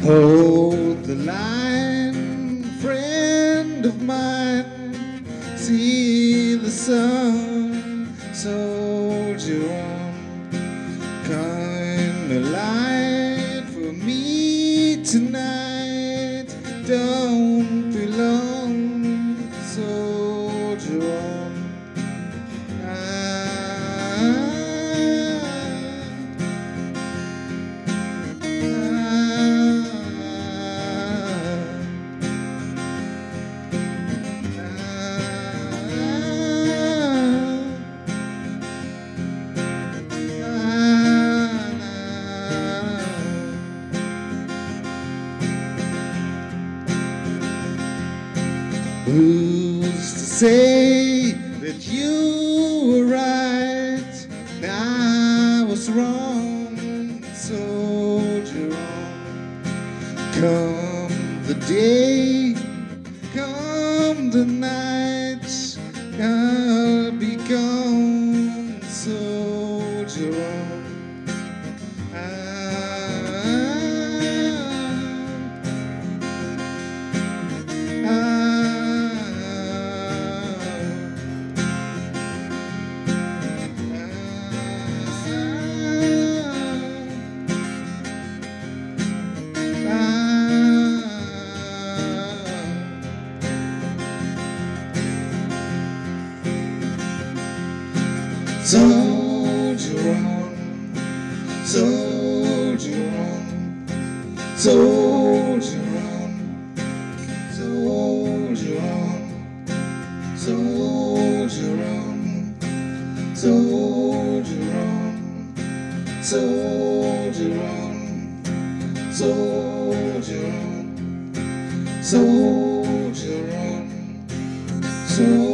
Hold the line, friend of mine. See the sun, soldier on. Kind of light for me tonight. Don't be long, soldier on. Who's to say that you were right and I was wrong, soldier on. Come the day, come the night, I'll be gone, soldier on. Soldier on, soldier on, soldier on, soldier on, soldier on, soldier on, soldier on, soldier on, soldier on, soldier on.